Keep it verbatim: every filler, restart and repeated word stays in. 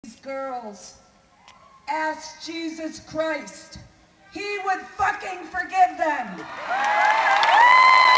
These girls asked Jesus Christ, he would fucking forgive them.